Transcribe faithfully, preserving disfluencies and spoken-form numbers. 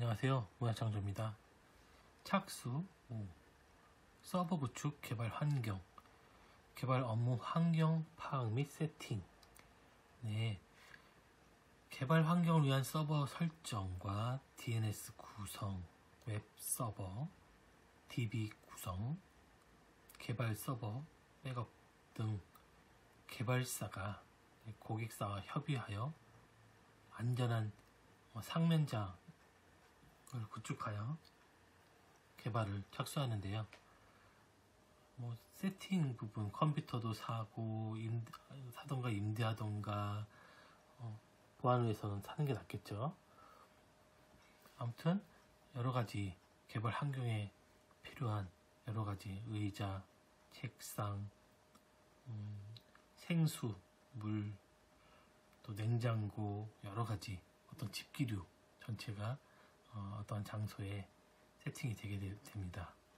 안녕하세요, 문화창조입니다. 착수, 오, 서버 구축, 개발 환경, 개발 업무 환경 파악 및 세팅. 네, 개발 환경을 위한 서버 설정과 디엔에스 구성, 웹 서버, 디비 구성, 개발 서버, 백업 등 개발사가 고객사와 협의하여 안전한 상면장을 구축하여 개발을 착수하는데요. 뭐 세팅 부분, 컴퓨터도 사고 임대, 사던가 임대하던가 어, 보안을 위해서는 사는 게 낫겠죠. 아무튼 여러가지 개발 환경에 필요한 여러가지 의자, 책상, 음, 생수, 물, 또 냉장고, 여러가지 어떤 집기류 전체가 어, 어떤 장소에 세팅이 되게 되, 됩니다.